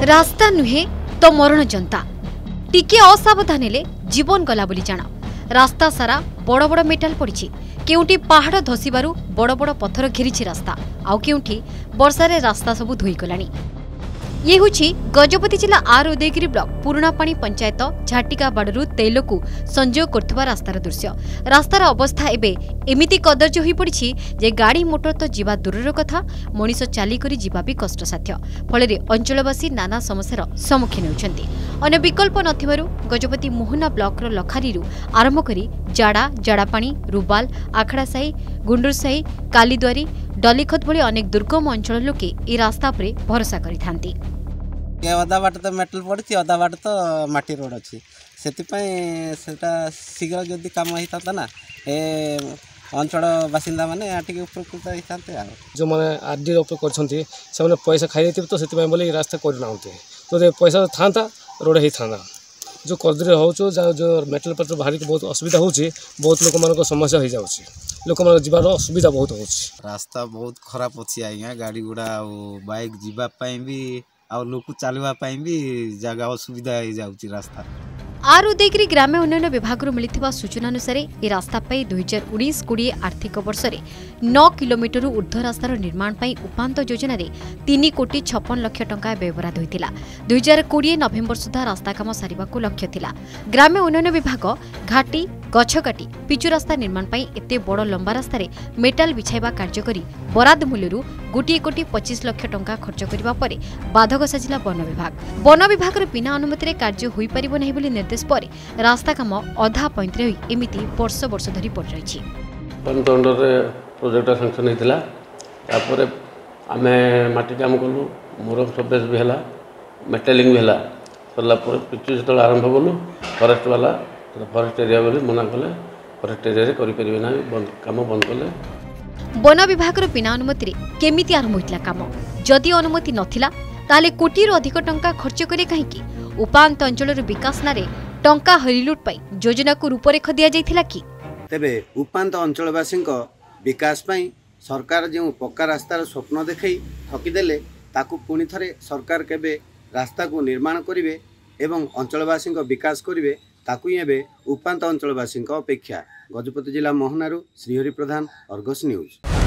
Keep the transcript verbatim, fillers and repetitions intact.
रास्ता नुहे तो मरण जनता टिके असावधान हेले जीवन गला बोली जान। रास्ता सारा बड़ बड़ मेटाल पड़ी। केउटी पहाड़ धसीबारु बड़ बड़ पत्थर घेरी रास्ता, आउ केउटी वर्षारे रास्ता सबु धोई गलानी। ये हुछि गजपति जिला आर उदयगिरी ब्लॉक पुराणापाणी पंचायत झाटिका बाड़ू तैलकू संजोग करथुवा रास्तार दृश्य। रास्तार अवस्था एबे एमिति कदर्ज होई पड़िछि जे गाड़ी मोटर तो जीवा दूरर कथा, मनीष चाली करी जीवा भी कष्टसाध्य। फलरे अंचलवासी नाना समस्यार सम्मुखीन होउछन्ति। अन्य विकल्प नथिबारु गजपति मोहना ब्लॉकर लखारीरु आरंभ करी जाड़ा जाड़ापाणी रुबाल आखड़ासाही गुंडुरसाही कालीद्वारी डलीखत भली अनेक दुर्गम अंचल लोके ए रास्ता पर भरोसा करिथांती। अधा बाट तो मेटल पड़ी अधा बाट तो माटी रोड अच्छी से शीघ्र जदि कम होता ना ए अंचल बासिंदा मैंने उपकृत होता जो मैंने आरडी कर पैसा खाई तो से बोले रास्ता करना तो पैसा था रोड होता था जो कदरी हो जो मेटल पेट्रोल बाहर बहुत असुविधा हो बहुत लोक मान समस्या हो जाए लोक मान जीवार असुविधा बहुत हो रास्ता बहुत खराब अच्छी आज्ञा गाड़ी गुड़ा बाइक जीवाई भी आ लोक चलवाई भी जगह असुविधा हो जाऊँगी रास्ता। आर उदयगिरी ग्राम्य उन्नयन विभाग मिलिथिबा सूचना अनुसार ए रास्ता पाई दुई हजार उन्नीस कोड़े आर्थिक वर्ष में नौ किलोमीटर ऊर्ध्व रास्तार निर्माण पाई उपांत योजना रे तीन कोटी छप्पन लाख टंका व्ययबराद होइतिला। दुई हजार कोड़े नवेम्बर सुधा रास्ता काम सारिबाकू लक्ष्य थिला। ग्राम्य उन्नयन विभाग घाटी गछ काटी पिचु रास्ता निर्माण पाई एते बड़ लंबा रास्ता रे मेटाल बिछाइबा कार्य करी बराद मूल्यरू गोटे कोटी पच्चीस लाख टंका खर्च करबा परे बाधक साजिला वन विभाग। वन विभाग बिना अनुमति रे कार्य होई परिबो नाही बोली निर्देश पर रास्ता काम अधा पैंतरे होई एमिति वर्ष वर्ष धरी पड़ रही। प्रोजेक्ट सांक्शन होता तापर आम माटी काम कलु मोर सब्रेस भी है मेटालिंग भी है सरला पिचु जो आरंभ कलु फरेस्ट वाला फरेस्ट एरिया बोली मना कले फरेस्ट एरिया करें ना कम बंद कले। वन विभाग बिना अनुमति केमिति आरंभ होइतला काम जदि अनुमति नथिला ताले कोटी रु अधिक टंका खर्च करे कहीं उपांत अंचल विकास नारे टंका हरिलुट पाई योजना को रूपरेख दिया जाइथिला कि तेबे उपांत अंचलवासी विकास पाई सरकार जो पक्का रास्तार स्वप्न देखई ठकीदेले ताकू पुणी थरे सरकार केबे रास्ता को निर्माण करिवे एवं अंचलवासी विकास करिवे ताकू एबे उपांत अंचलवासी अपेक्षा। गजपति जिला मोहनारू श्रीहरि प्रधान, अर्गस न्यूज।